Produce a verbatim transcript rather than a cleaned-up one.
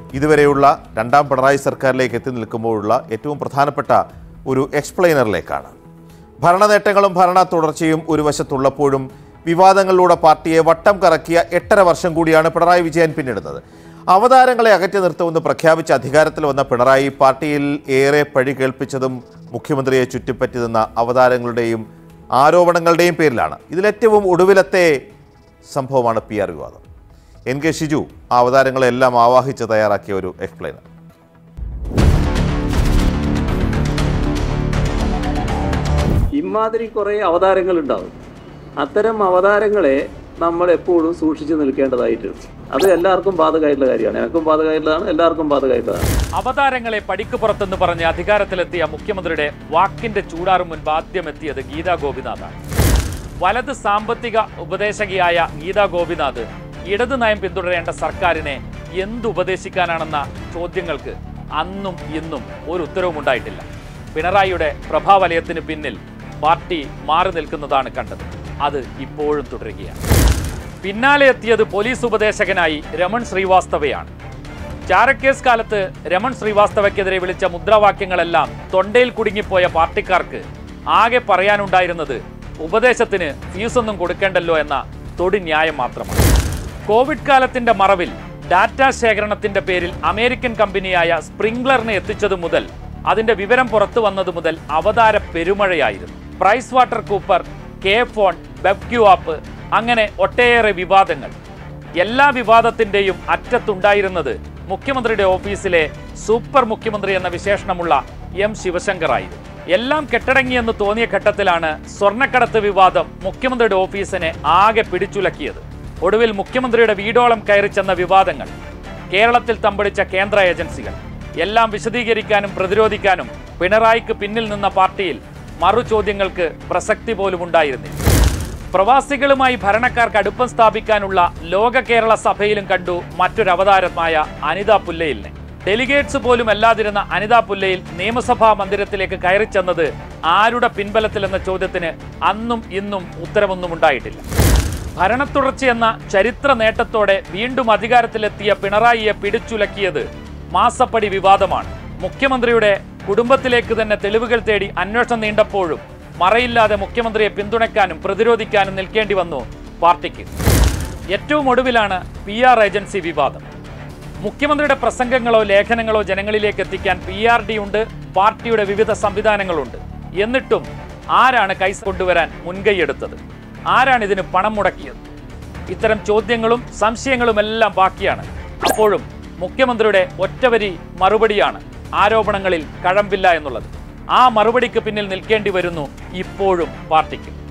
ഇതുവരെയുള്ള രണ്ടാം പിണറായി സർക്കാരിലേക്ക് എത്തി നിൽക്കുമ്പോഴുള്ള ഏറ്റവും പ്രധാനപ്പെട്ട ഒരു എക്സ്പ്ലെയിനറിലേക്കാണ്. ഭരണനേട്ടങ്ങളും ഭരണ തുടർച്ചയും ഒരു വശത്തുള്ളപ്പോഴും വിവാദങ്ങളിലൂടെ പാർട്ടിയെ വട്ടം കറക്കിയ എട്ടര വർഷം കൂടിയാണ് പിണറായി വിജയൻ പിന്നിടുന്നത്. അവതാരങ്ങളെ അകറ്റി നിർത്തുമെന്ന് പ്രഖ്യാപിച്ച് അധികാരത്തിൽ വന്ന പിണറായി പാർട്ടിയിൽ ഏറെ പഴി കേൾപ്പിച്ചതും മുഖ്യമന്ത്രിയെ ചുറ്റിപ്പറ്റി നിന്ന അവതാരങ്ങളുടെയും ആരോപണങ്ങളുടെയും പേരിലാണ്. ഇതിലേറ്റവും ഒടുവിലത്തെ സംഭവമാണ് പി ആർ വിവാദം. എൻ കെ ഷിജു ആ അവതാരങ്ങളെല്ലാം ആവാഹിച്ച് തയ്യാറാക്കിയ ഒരു എക്സ്പ്ലെയിനർ. ഇമാതിരി കുറേ അവതാരങ്ങളുണ്ടാവും. അത്തരം അവതാരങ്ങളെ നമ്മൾ എപ്പോഴും സൂക്ഷിച്ചു നിൽക്കേണ്ടതായിട്ടുണ്ട്. അത് എല്ലാവർക്കും ബാധകമായിട്ടുള്ള കാര്യമാണ്. എനിക്കും ബാധകമായിട്ടുള്ളതാണ്, എല്ലാവർക്കും ബാധകമായിട്ടുള്ളതാണ്. അവതാരങ്ങളെ പടിക്ക് പുറത്തെന്ന് പറഞ്ഞ് അധികാരത്തിലെത്തിയ മുഖ്യമന്ത്രിയുടെ വാക്കിന്റെ ചൂടാറും മുൻപ് ആദ്യം എത്തിയത് ഗീതാ ഗോപിനാഥാണ്. വലത് സാമ്പത്തിക ഉപദേശകയായ ഗീതാ ഗോപിനാഥ് ഇടതു നയം പിന്തുടരേണ്ട സർക്കാരിനെ എന്തുപദേശിക്കാനാണെന്ന ചോദ്യങ്ങൾക്ക് അന്നും ഇന്നും ഒരു ഉത്തരവും ഉണ്ടായിട്ടില്ല. പിണറായിയുടെ പ്രഭാവലയത്തിന് പിന്നിൽ പാർട്ടി മാറി നിൽക്കുന്നതാണ് കണ്ടത്. അത് ഇപ്പോഴും തുടരുകയാണ്. പിന്നാലെ എത്തിയത് പോലീസ് ഉപദേശകനായി രമൺ ശ്രീവാസ്തവയാണ്. ചാരക്കേസ് കാലത്ത് രമൺ ശ്രീവാസ്തവയ്ക്കെതിരെ വിളിച്ച മുദ്രാവാക്യങ്ങളെല്ലാം തൊണ്ടയിൽ കുടുങ്ങിപ്പോയ പാർട്ടിക്കാർക്ക് ആകെ പറയാനുണ്ടായിരുന്നത് ഉപദേശത്തിന് ഫീസൊന്നും കൊടുക്കേണ്ടല്ലോ എന്ന തൊടി ന്യായം മാത്രമാണ്. കോവിഡ് കാലത്തിന്റെ മറവിൽ ഡാറ്റ ശേഖരണത്തിന്റെ പേരിൽ അമേരിക്കൻ കമ്പനിയായ സ്പ്രിംഗ്ലറിനെ എത്തിച്ചതു മുതൽ അതിന്റെ വിവരം പുറത്തു വന്നതു മുതൽ അവതാര പെരുമഴയായിരുന്നു. Price water cooper, K phone, BevQ app, അങ്ങനെ ഒട്ടേറെ വിവാദങ്ങൾ. എല്ലാ വിവാദത്തിന്റെയും അറ്റത്തുണ്ടായിരുന്നത് മുഖ്യമന്ത്രിയുടെ ഓഫീസിലെ സൂപ്പർ മുഖ്യമന്ത്രി എന്ന വിശേഷണമുള്ള എം ശിവശങ്കർ ആയിരുന്നു. എല്ലാം കെട്ടടങ്ങിയെന്ന് തോന്നിയ ഘട്ടത്തിലാണ് സ്വർണ്ണക്കടത്ത് വിവാദം മുഖ്യമന്ത്രിയുടെ ഓഫീസിനെ ആകെ പിടിച്ചുലക്കിയത്. ഒടുവിൽ മുഖ്യമന്ത്രിയുടെ വീടോളം കയറി ചെന്ന വിവാദങ്ങൾ, കേരളത്തിൽ തമ്പടിച്ച കേന്ദ്ര ഏജൻസികൾ എല്ലാം വിശദീകരിക്കാനും പ്രതിരോധിക്കാനും പിണറായിക്ക് പിന്നിൽ നിന്ന പാർട്ടിയിൽ മറു ചോദ്യങ്ങൾക്ക് പ്രസക്തി പോലും ഉണ്ടായിരുന്നില്ല. പ്രവാസികളുമായി ഭരണക്കാർക്ക് അടുപ്പം സ്ഥാപിക്കാനുള്ള ലോക കേരള സഭയിലും കണ്ടു മറ്റൊരവതാരമായ അനിത പുല്ലയിലിനെ. ഡെലിഗേറ്റ്സ് പോലും അല്ലാതിരുന്ന അനിത പുല്ലയിൽ നിയമസഭാ മന്ദിരത്തിലേക്ക് കയറി ചെന്നത് ആരുടെ പിൻബലത്തിലെന്ന ചോദ്യത്തിന് അന്നും ഇന്നും ഉത്തരമൊന്നും ഉണ്ടായിട്ടില്ല. ഭരണത്തുടർച്ചയെന്ന ചരിത്ര നേട്ടത്തോടെ വീണ്ടും അധികാരത്തിലെത്തിയ പിണറായിയെ പിടിച്ചുലക്കിയത് മാസപ്പടി വിവാദമാണ്. മുഖ്യമന്ത്രിയുടെ കുടുംബത്തിലേക്ക് തന്നെ തെളിവുകൾ തേടി അന്വേഷണം നീണ്ടപ്പോഴും മറയില്ലാതെ മുഖ്യമന്ത്രിയെ പിന്തുണയ്ക്കാനും പ്രതിരോധിക്കാനും നിൽക്കേണ്ടി വന്നു പാർട്ടിക്ക്. ഏറ്റവും ഒടുവിലാണ് പി ആർ ഏജൻസി വിവാദം. മുഖ്യമന്ത്രിയുടെ പ്രസംഗങ്ങളോ ലേഖനങ്ങളോ ജനങ്ങളിലേക്ക് എത്തിക്കാൻ പി ആർ ഡി ഉണ്ട്, പാർട്ടിയുടെ വിവിധ സംവിധാനങ്ങളുണ്ട്. എന്നിട്ടും ആരാണ് കൈസ് കൊണ്ടുവരാൻ മുൻകൈയെടുത്തത്? ആരാണ് ഇതിന് പണം മുടക്കിയത്? ഇത്തരം ചോദ്യങ്ങളും സംശയങ്ങളുമെല്ലാം ബാക്കിയാണ്. അപ്പോഴും മുഖ്യമന്ത്രിയുടെ ഒറ്റവരി മറുപടിയാണ് ആരോപണങ്ങളിൽ കഴമ്പില്ല എന്നുള്ളത്. ആ മറുപടിക്ക് പിന്നിൽ നിൽക്കേണ്ടി വരുന്നു ഇപ്പോഴും പാർട്ടിക്ക്.